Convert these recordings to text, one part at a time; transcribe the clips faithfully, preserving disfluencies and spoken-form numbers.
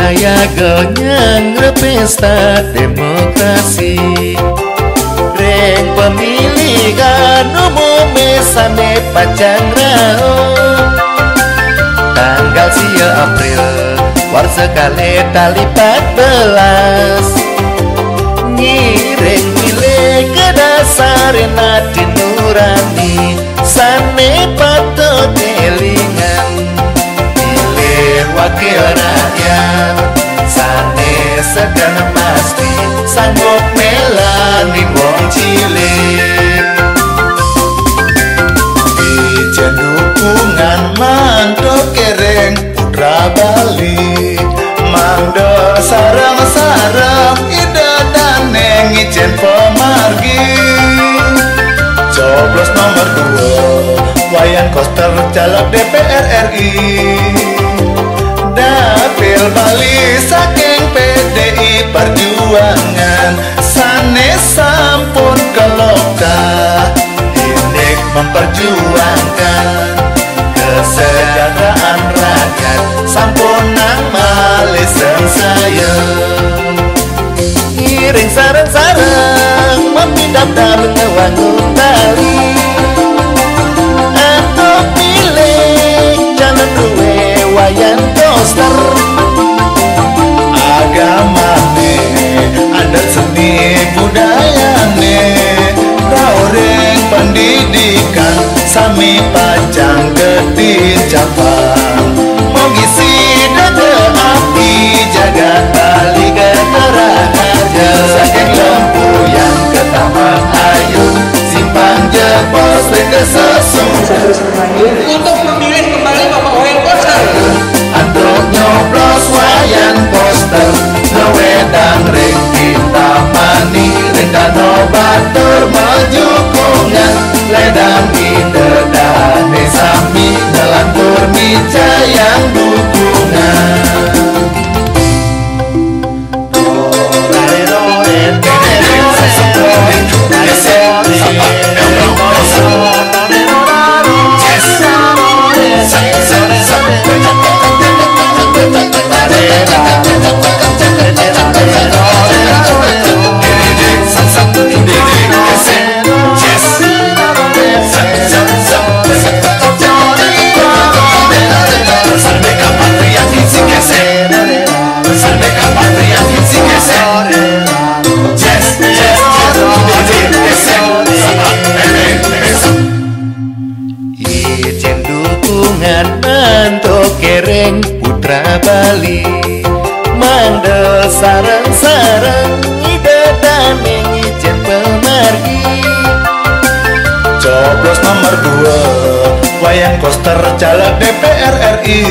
Ayagonya ngrepesta demokrasi Reng pemilihan umum mesane pacang rao Tanggal sia April war sekali tali empat belas Ngireng pilih ke dasar nadi nurani Sane patut elingan Pilih wakil rakyat Sane sedang pasti sanggup melani wong cilik Ijen dukungan Mangdo Kereng Putra Bali Mangdo sarang-sarang ida daneng ijen pemargi Coblos nomor dua Wayan Koster caleg D P R R I Dapil Bali saking P D I Perjuangan Sane sampun keloka Inik memperjuangkan Kesejahteraan rakyat Sampun nang malisen saya Iring sarang-sarang Memindap-dap ngewangun tali Atau pilih Jalan duwe Wayan Koster Agama ne Adat seni budaya ne Raureng pendidikan Sami pajang ketin cabang Mengisi dada api Jagat Bali keteraharja Saking lempu yang ke Taman Ayun Simpang Jepos ke Sesung Untuk memilih kembali Bapak Wayan Koster Untuk nyoblos Wayan Koster Ngewedang ring kita mani Ring danau batur maju kungan Ledang ide dane sami Ngelantur mica yang dukungan Ijen dukungan Mangdo Kereng Putra Bali Mangdo sarang-sarang ide dameng ijen pemargi Coblos nomor dua Wayan Koster caleg D P R R I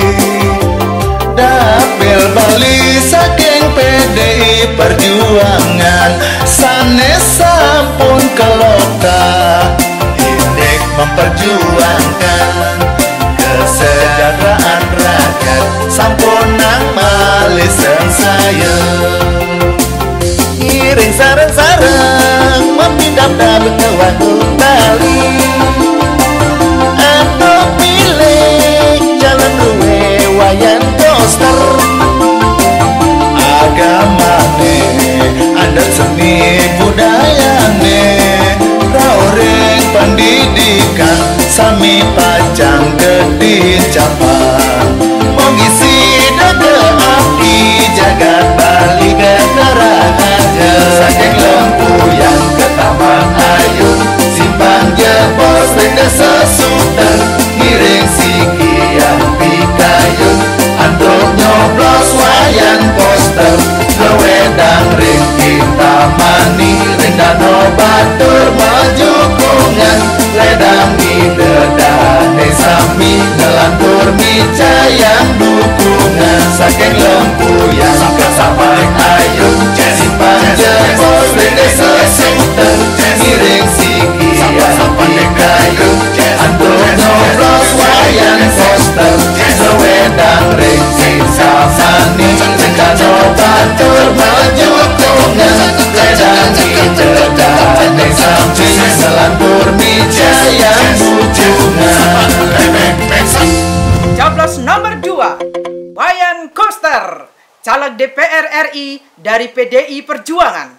Dapil Bali saking P D I Perjuangan Sane sampun keloka Inik memperjuangkan Kesejahteraan rakyat Sampun nang malisen saya Iring sarang-sarang Memindap-dap ngewangun tali Atau pilih Jalan duwe Wayan Koster Agama ne Adat seni budaya ne Raureng pendidikan Sami pajang gedin cabang Mengisi dada api Jagat Bali keteraharja Saking lempu yang ke Taman Ayun Simpang Jepos ke Sesuter Ngiring siki yang pikayun Untuk nyoblos Wayan Koster Ngewedang ring kita mani Ring danau batur maju kungan Ledang ide dane sami Ngelantur mica yang dukungan Saking lempu yang ke Taman Ayun Simpang Jepos ke Sesuter Ngiring siki yang pikayun Untuk nyoblos Wayan Koster Ngewedang ring kita mani Ring danau batur maju kungan Ledang ide dane sami Ngelantur mica yang dukungan Coblos nomor dua Wayan Koster Caleg D P R R I dari P D I Perjuangan.